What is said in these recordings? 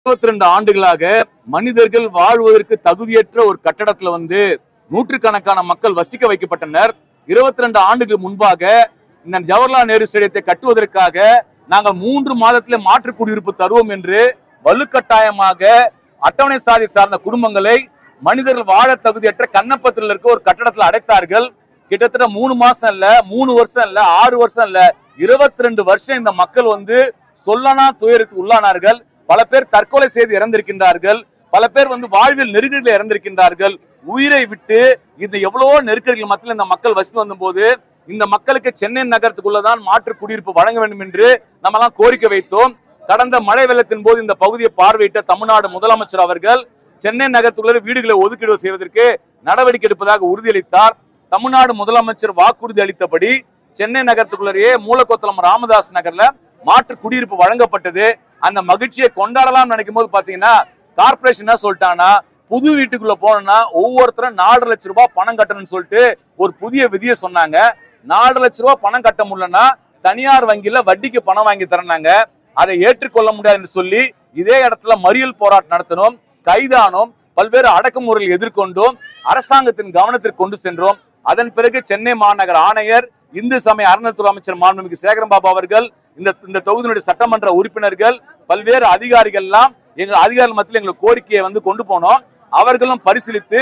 22 ஆண்டுகளாக மனிதர்கள் வாழ்வதற்கு தகுதியற்ற ஒரு கட்டடத்துல நூற்றுக்கணக்கான மக்கள் வசிக்க வைக்கப்பட்டனர். 22 ஆண்டுகள் முன்பாக இந்த ஜவஹர்லால் நேரு ஸ்டேடியத்தை கட்டுவதற்காக நாங்கள் 3 மாதத்திலே மாற்று குடியிருப்பு தருவோம் என்று வலுக்கட்டாயமாக அட்டவணை சாதி சார்ந்த குடும்பங்களை மனிதர்கள் வாழ தகுதியற்ற கண்ணப்பத்தில் இருக்க ஒரு கட்டடத்தில் அடைத்தார்கள். கிட்டத்தட்ட 3 மாசம் இல்ல, 3 வருஷம் இல்ல, 6 வருஷம் இல்ல, 22 வருஷம் இந்த மக்கள் சொல்லனா துயரத்துக்கு உள்ளானார்கள். பல பேர் தற்கொலை செய்து இறந்திருக்கின்றார்கள். பல பேர் வாழ்வில் நெருக்கடியில் இறந்திருக்கின்றார்கள். உயிரை விட்டு இந்த எவ்வளவோ நெருக்கடிகள் மத்தியில் இந்த மக்கள் வசித்து வந்த போது இந்த மக்களுக்கு சென்னை நகரத்துக்குள்ளதான் மாற்று குடியிருப்பு வழங்க வேண்டும் என்று நம்மெல்லாம் கோரிக்கை வைத்தோம். கடந்த மழை வெள்ளத்தின் போது இந்த பகுதியை பார்வையிட்ட தமிழ்நாடு முதலமைச்சர் அவர்கள் சென்னை நகரத்துக்குள்ள வீடுகளை ஒதுக்கீடு செய்வதற்கு நடவடிக்கை எடுப்பதாக உறுதியளித்தார். தமிழ்நாடு முதலமைச்சர் வாக்குறுதி அளித்தபடி சென்னை நகரத்துக்குள்ளேயே மூலக்கொத்தளம் ராமதாஸ் நகர்ல மாற்று குடியிருப்பு வழங்கப்பட்டது. அந்த மகிழ்ச்சியை கொண்டாடலாம் நினைக்கும் போது பாத்தீங்கன்னா கார்பரேஷன் என்ன சொல்லிட்டாங்கன்னா, புது வீட்டுக்குள்ள போனா ஒவ்வொருத்தரும் 4.5 லட்சம் ரூபாய் பணம் கட்டணும்னு சொல்லிட்டு ஒரு புதிய விதியை சொன்னாங்க. 4 லட்சம் ரூபாய் பணம் கட்ட முடியலன்னா தனியார் வங்கியில வட்டிக்கு பணம் வாங்கி தரனாங்க. அதை ஏற்றுக்கொள்ள முடியாது என்று சொல்லி இதே இடத்துல மறியல் போராட்டம் நடத்தினோம், கைதானோம், பல்வேறு அடக்குமுறைகள் எதிர்கொண்டோம், அரசாங்கத்தின் கவனத்திற்கு கொண்டு சென்றோம். அதன் பிறகு சென்னை மாநகர ஆணையர், இந்து சமய அறநிலையத்துறை அமைச்சர் மாண்புமிகு சேகரன் பாபு அவர்கள், இந்த தொகுதியினுடைய சட்டமன்ற உறுப்பினர்கள், பல்வேறு அதிகாரிகள் எல்லாம் எங்கள் அதிகாரிகள் மத்தியில் எங்களுக்கு கோரிக்கையை கொண்டு போனோம். அவர்களும் பரிசீலித்து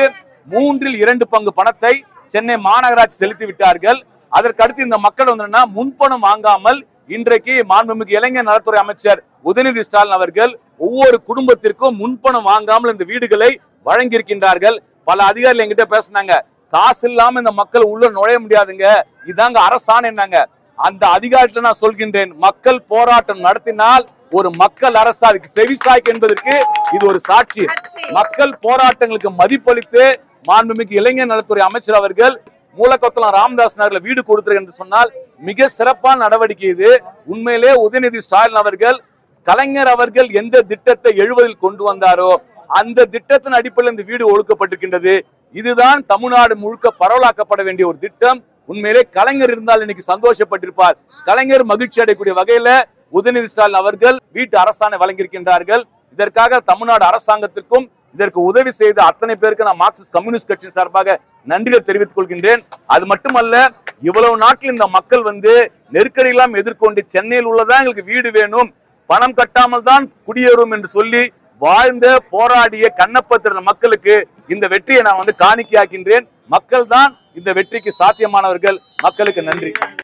2/3 பங்கு பணத்தை சென்னை மாநகராட்சி செலுத்தி விட்டார்கள். அதற்கடுத்து இந்த மக்கள் முன்பணம் வாங்காமல் இன்றைக்கு மாண்புமிகு இளைஞர் நலத்துறை அமைச்சர் உதயநிதி ஸ்டாலின் அவர்கள் ஒவ்வொரு குடும்பத்திற்கும் முன்பணம் வாங்காமல் இந்த வீடுகளை வழங்கியிருக்கின்றார்கள். பல அதிகாரிகள் என்கிட்ட பேசினாங்க, காசு இல்லாம இந்த மக்கள் உள்ள நுழைய முடியாதுங்க, இதாங்க அரசாணை. அந்த அதிகாரத்தில் நான் சொல்கின்றேன், மக்கள் போராட்டம் நடத்தினால் ஒரு மக்கள் அரசு அதுக்கு செவிசாய்க்கு என்பதற்கு இது ஒரு சாட்சி. மக்கள் போராட்டங்களுக்கு மதிப்பளித்து மாண்புமிகு இளைஞர் நலத்துறை அமைச்சர் அவர்கள் மூலக்கொத்தளம் ராமதாஸ் நகர்ல வீடு கொடுத்திருக்க என்று சொன்னால் மிக சிறப்பான நடவடிக்கை இது. உண்மையிலே உதயநிதி ஸ்டாலின் அவர்கள், கலைஞர் அவர்கள் எந்த திட்டத்தை 70 கொண்டு வந்தாரோ அந்த திட்டத்தின் அடிப்படையில் இந்த வீடு ஒழுக்கப்பட்டிருக்கின்றது. இதுதான் தமிழ்நாடு முழுக்க பரவலாக்கப்பட வேண்டிய ஒரு திட்டம். உண்மையிலே கலைஞர் இருந்தால் இன்னைக்கு சந்தோஷப்பட்டிருப்பார். கலைஞர் மகிழ்ச்சி அடையக்கூடிய வகையில உதயநிதி ஸ்டாலின் அவர்கள் வீட்டு அரசாணை வழங்கியிருக்கின்றார்கள். இதற்காக தமிழ்நாடு அரசாங்கத்திற்கும் இதற்கு உதவி செய்த அத்தனை பேருக்கு நான் மார்க்சிஸ்ட் கம்யூனிஸ்ட் கட்சியின் சார்பாக நன்றியை தெரிவித்துக் கொள்கின்றேன். அது மட்டுமல்ல, இவ்வளவு நாட்டில் இந்த மக்கள் நெருக்கடியெல்லாம் எதிர்கொண்டு சென்னையில் உள்ளதான் எங்களுக்கு வீடு வேணும், பணம் கட்டாமல் தான் குடியேறும் என்று சொல்லி வாழ்ந்த போராடிய கண்ணப்பத்திர மக்களுக்கு இந்த வெற்றியை நான் காணிக்கையாக்கின்றேன். மக்கள் தான் இந்த வெற்றிக்கு சாத்தியமானவர்கள். மக்களுக்கு நன்றி.